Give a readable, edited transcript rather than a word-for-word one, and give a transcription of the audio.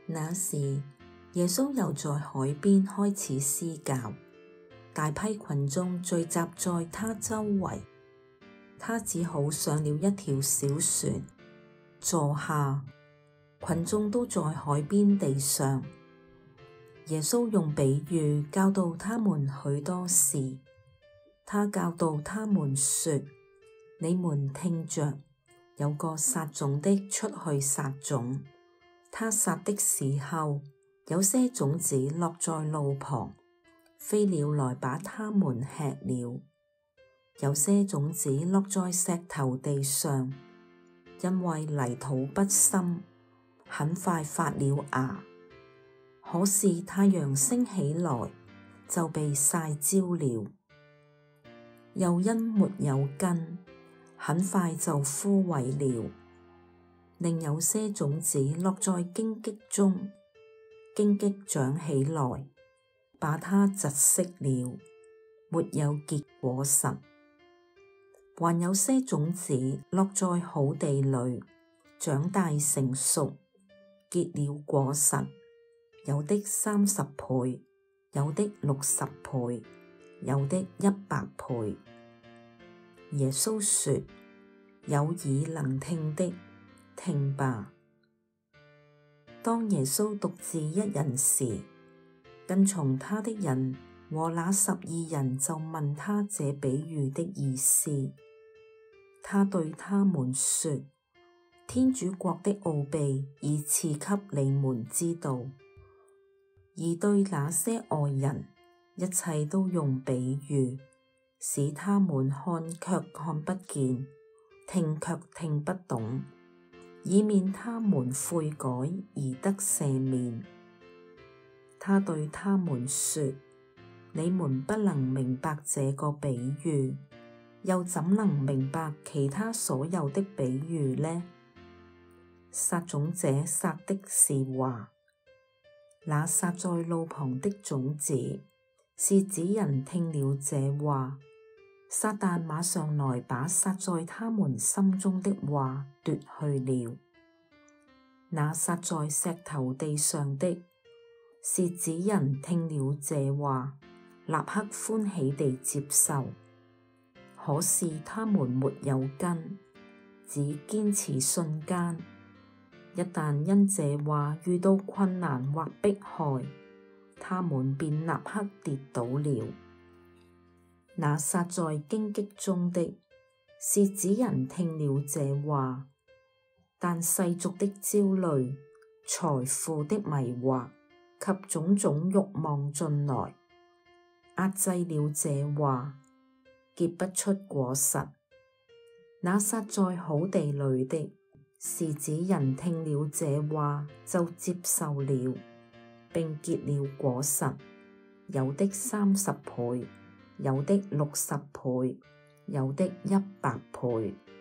那時，耶穌又在海邊開始施教，大批群眾聚集在他周圍，他只好上了一條小船，坐下，群眾都在海邊地上。耶穌用比喻教導他們許多事，他教導他們說：你們聽着，有個撒種的出去撒種，他撒的時候，有些種子落在路旁，飛鳥來把它們吃了；有些種子落在石頭地上，因為泥土不深，很快發了芽。可是太陽升起來，就被曬焦了；又因沒有根，很快就枯萎了。另有些種子落在荊棘中，荊棘長起來，把它窒息了，沒有結果實。還有些種子落在好地裏，長大成熟，結了果實，有的30倍，有的60倍，有的100倍。耶穌說：有耳能聽的，聽吧。當耶穌獨自一人時，跟從他的人和那12人就問他這比喻的意思。他對他們說：天主國的奧秘已賜給你們知道，而對那些外人，一切都用比喻，使他們看卻看不見，聽卻聽不懂，以免他們悔改而得赦免。他對他們說：你們不能明白這個比喻，又怎能明白其他所有的比喻呢？撒種者撒的是話，那撒在路旁的種子，是指人聽了這話，撒旦馬上來把撒在他們心中的話奪去了。那撒在石頭地上的，是指人聽了這話，立刻歡喜地接受，可是他們沒有根，只堅持瞬間，一旦因這話遇到困難或迫害，他們便立刻跌倒了。那撒在荊棘中的，是指人聽了這話，但世俗的焦慮、財富的迷惑及種種慾望進來，壓制了這話，結不出果實。那撒在好地裏的，是指人聽了這話就接受了，並結了果實，有的30倍，有的60倍，有的100倍。